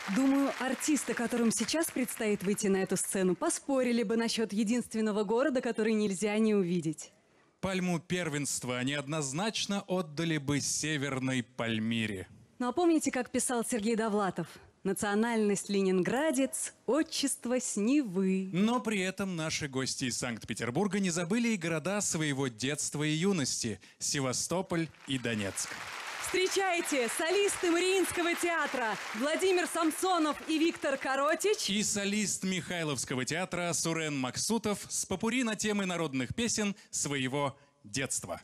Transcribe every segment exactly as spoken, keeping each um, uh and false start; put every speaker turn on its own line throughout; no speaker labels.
Думаю, артисты, которым сейчас предстоит выйти на эту сцену, поспорили бы насчет единственного города, который нельзя не увидеть.
Пальму первенства они однозначно отдали бы Северной Пальмире.
Ну а помните, как писал Сергей Довлатов? Национальность ленинградец, отчество с Невы.
Но при этом наши гости из Санкт-Петербурга не забыли и города своего детства и юности – Севастополь и Донецк.
Встречайте, солисты Мариинского театра Владимир Самсонов и Виктор Коротич.
И солист Михайловского театра Сурен Максутов с попурри на темы народных песен своего детства.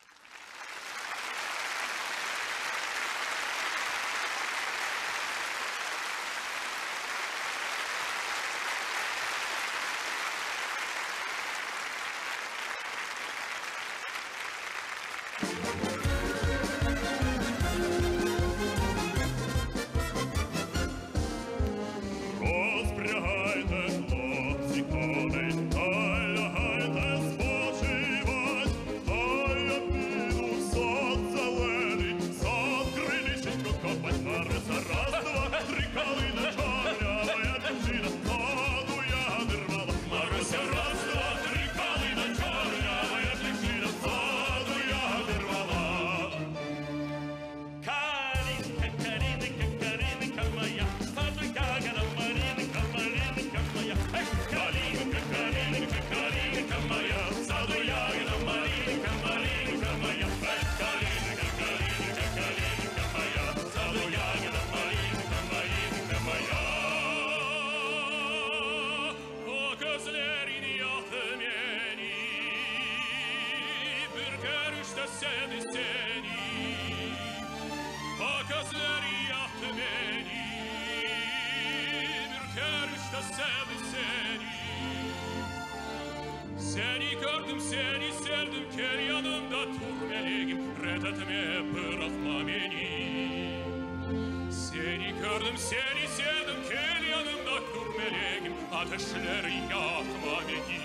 Seni gördüm, seni sevdim, gel yanımda dur meleğim, reddetme, bırakma beni. Seni gördüm, seni sevdim, gel yanımda dur meleğim, ateşleri yakma beni.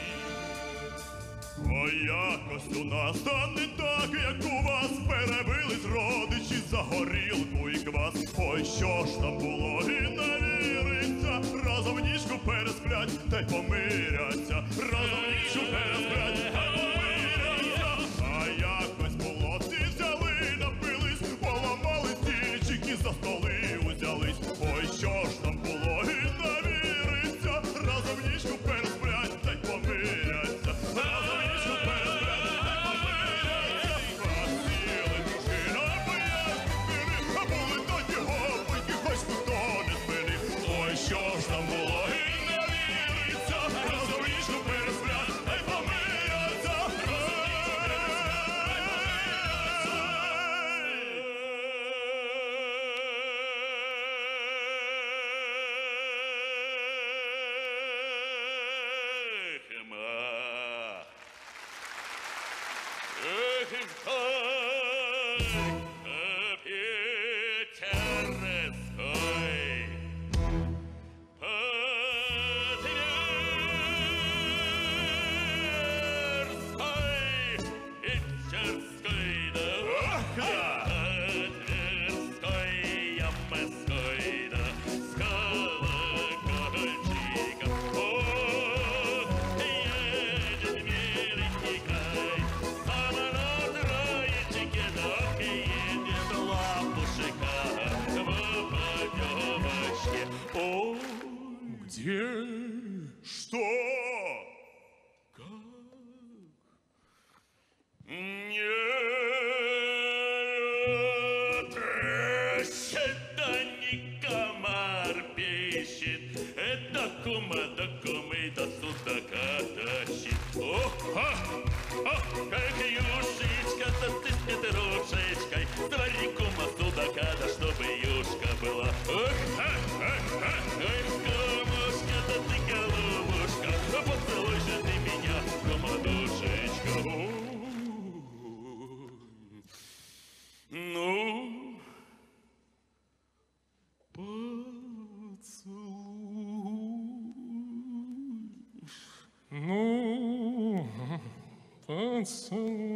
Ой, якось у нас та не так, як у вас, перебились родичі за горілку і квас. Ой, що ж там було і не віриться, разом ніжку пересплять та й помиряться, разом ніжку пересплять та й помиряться. А якось було, всі взяли, напились, поламали стільчики, за столи узялись. Ой, що ж там було і не віриться, разом ніжку пересплять та й помиряться, разом ніжку пересплять та й помиряться. А сіли дружина пояснили, а були тоді гопики, хоч ніхто не спинив. Ой, що ж там було і не віриться, разом ніжку пересплять та й помиряться, разом ніжку пересплять та й
Поцелуй.